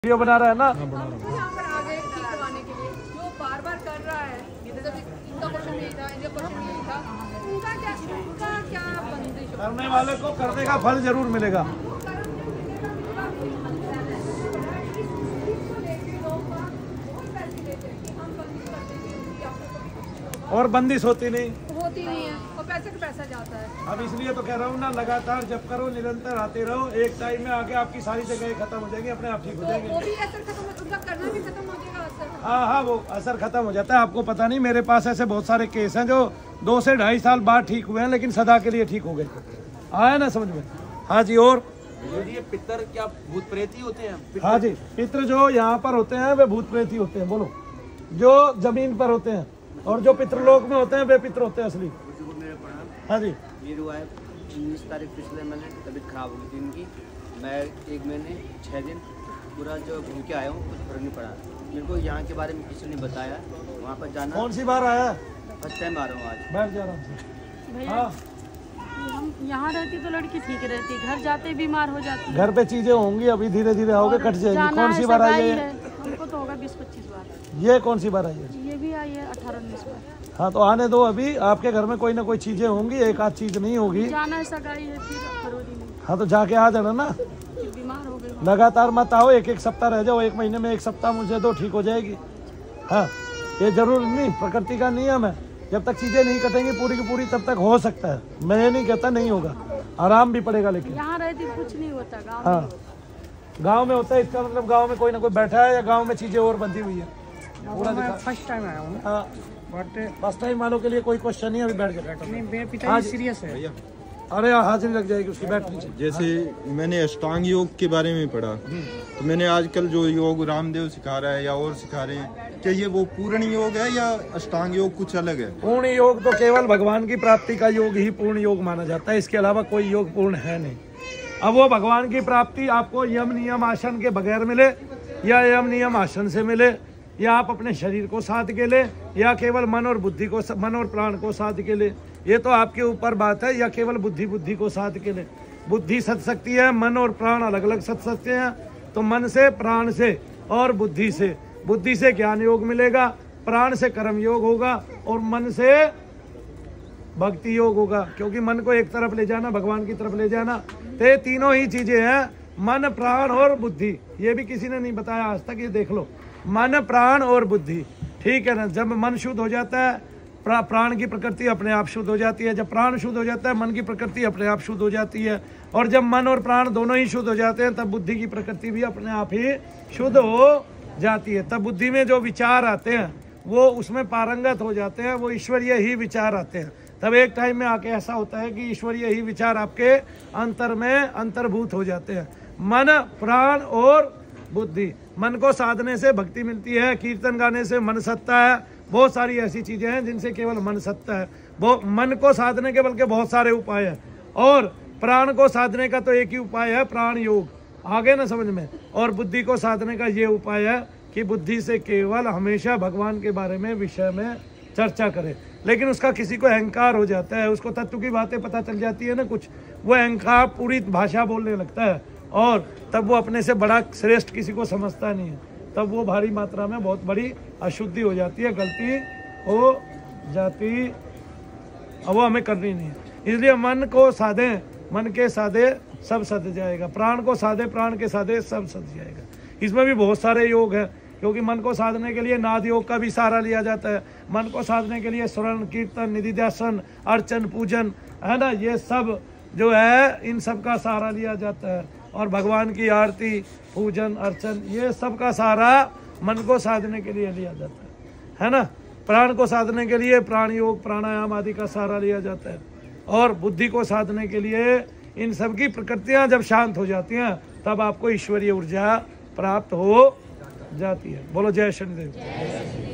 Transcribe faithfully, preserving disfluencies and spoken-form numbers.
Video बना रहा है ना। हाँ, बना रहा यहाँ पर आ गए ठीक करवाने के लिए, जो बार बार कर रहा है, जब इनका क्वेश्चन यही था, इनका क्वेश्चन यही था, उनका क्या उनका क्या बंदिश हो? करने वाले को करने का फल जरूर मिलेगा। और बंदिश होती नहीं होती नहीं है और पैसे का पैसा जाता है। अब इसलिए तो कह रहा हूँ ना, लगातार जब करो, निरंतर आते रहो, एक टाइम में आके आपकी सारी जगह खत्म हो जाएगी, अपने आप ठीक हो तो जाएंगे। वो भी असर खत्म हो, उनका करना भी खत्म हो जाएगा असर। हाँ हाँ, वो असर खत्म हो जाता है। आपको पता नहीं, मेरे पास ऐसे बहुत सारे केस हैं जो दो से ढाई साल बाद ठीक हुए हैं, लेकिन सदा के लिए ठीक हो गए। आया ना समझ में? हाँ जी। और ये पितर क्या भूत प्रेत ही होते हैं? हाँ जी, पितृ जो यहाँ पर होते हैं वे भूत प्रेत ही होते हैं। बोलो, जो जमीन पर होते हैं, और जो पितृलोक में होते हैं वे पितृ होते हैं असली। मेरे प्रणाम। हाँ जी। ये हुआ है उन्नीस तारीख पिछले महीने, तबीयत खराब हो गई थी इनकी। मैं एक महीने छः दिन पूरा जो घूम के आया हूँ, कुछ फर्क नहीं पड़ा मेरे को। यहाँ के बारे में किसी ने बताया, वहाँ पर जाना। कौन सी बार आया? फर्स्ट टाइम आ रहा हूँ आज। बैठ जा आराम से। भैया हाँ, हम यहाँ रहती तो लड़की ठीक रहती, घर जाते बीमार हो जाती। घर पे चीजें होंगी, अभी धीरे धीरे आओगे, कट जाएगी। जाना कौन है, सी बार आई सगाई है? है, हमको तो होगा बीस पच्चीस बार। ये कौन सी बार आई है? ये भी आई है अठारह उन्नीस बार। हाँ तो आने दो, अभी आपके घर में कोई ना कोई चीजें होंगी, एक आध चीज नहीं होगी। जाना है, सगाई है, फिर फरवरी में हाँ तो जाके आ जाना ना, फिर बीमार हो गए। लगातार मत आओ, एक एक सप्ताह रह जाओ, एक महीने में एक सप्ताह मुझे दो, ठीक हो जाएगी। हाँ, ये जरूर नहीं, प्रकृति का नियम है, जब तक चीजें नहीं कटेंगी पूरी की पूरी तब तक हो सकता है। मैं ये नहीं कहता नहीं होगा, आराम भी पड़ेगा, लेकिन यहाँ रहती कुछ नहीं होता, गाँव हाँ, गांव में होता है। इसका मतलब गांव में कोई ना कोई बैठा है, या गांव में चीजें और बंधी हुई है। पूरा दिखा। फर्स्ट टाइम आया हूँ हाँ, बट फर्स्ट टाइम वालों के लिए कोई क्वेश्चन नहीं, अभी बैठ के बैठो। मेरे हाँ पिताजी जी। सीरियस है। अरे हाजिरी लग जाएगी उसकी, बैठ नीचे। जैसे मैंने अष्टांग योग के बारे में पढ़ा, तो मैंने आजकल जो योग रामदेव सिखा रहा है या और सिखा रहे हैं, क्या ये वो पूर्ण योग है या अष्टांग योग कुछ अलग है? पूर्ण योग तो केवल भगवान की प्राप्ति का योग ही पूर्ण योग माना जाता है, इसके अलावा कोई योग पूर्ण है नहीं। अब वो भगवान की प्राप्ति आपको यम नियम आसन के बगैर मिले, या यम नियम आसन से मिले, या आप अपने शरीर को साध के ले, या केवल मन और बुद्धि को, मन और प्राण को साध के ले, ये तो आपके ऊपर बात है। या केवल बुद्धि बुद्धि को साध के ले, बुद्धि सद सकती है, मन और प्राण अलग अलग सद सकते हैं। तो मन से, प्राण से और बुद्धि से, बुद्धि से ज्ञान योग मिलेगा, प्राण से कर्म योग होगा, और मन से भक्ति योग होगा। क्योंकि मन को एक तरफ ले जाना, भगवान की तरफ ले जाना, तो ये तीनों ही चीजें हैं, मन, प्राण और बुद्धि। ये भी किसी ने नहीं बताया आज तक, ये देख लो, मन, प्राण और बुद्धि, ठीक है ना। जब मन शुद्ध हो जाता है, प्रा, प्राण की प्रकृति अपने आप शुद्ध हो जाती है। जब प्राण शुद्ध हो जाता है, मन की प्रकृति अपने आप शुद्ध हो जाती है। और जब मन और प्राण दोनों ही शुद्ध हो जाते हैं, तब बुद्धि की प्रकृति भी अपने आप ही शुद्ध हो जाती है। तब बुद्धि में जो विचार आते हैं वो उसमें पारंगत हो जाते हैं, वो ईश्वरीय ही विचार आते हैं। तब एक टाइम में आके ऐसा होता है कि ईश्वरीय ही विचार आपके अंतर में अंतर्भूत हो जाते हैं। मन, प्राण और बुद्धि। मन को साधने से भक्ति मिलती है, कीर्तन गाने से मन सत्ता है, बहुत सारी ऐसी चीजें हैं जिनसे केवल मन सत्ता है। वो मन को साधने के बल्कि बहुत सारे उपाय हैं, और प्राण को साधने का तो एक ही उपाय है, प्राण योग। आगे ना समझ में? और बुद्धि को साधने का ये उपाय है कि बुद्धि से केवल हमेशा भगवान के बारे में, विषय में चर्चा करे। लेकिन उसका किसी को अहंकार हो जाता है, उसको तत्व की बातें पता चल जाती है ना कुछ, वो अहंकार पूरी भाषा बोलने लगता है, और तब वो अपने से बड़ा श्रेष्ठ किसी को समझता नहीं है। तब वो भारी मात्रा में बहुत बड़ी अशुद्धि हो जाती है, गलती हो जाती, अब वो हमें करनी नहीं है। इसलिए मन को साधे, मन के साधे सब सद जाएगा, प्राण को साधे, प्राण के साधे सब सद जाएगा। इसमें भी बहुत सारे योग हैं, क्योंकि मन को साधने के लिए नाद योग का भी सहारा लिया जाता है। मन को साधने के लिए स्वर्ण, कीर्तन, निधिध्यासन, अर्चन, पूजन, है ना, ये सब जो है इन सब का सहारा लिया जाता है। और भगवान की आरती, पूजन, अर्चन, ये सब का सहारा मन को साधने के लिए लिया जाता है, है ना। प्राण को साधने के लिए प्राण योग, प्राणायाम आदि का सहारा लिया जाता है। और बुद्धि को साधने के लिए इन सब की प्रकृतियां जब शांत हो जाती हैं, तब आपको ईश्वरीय ऊर्जा प्राप्त हो जाती है। बोलो जय शनिदेव।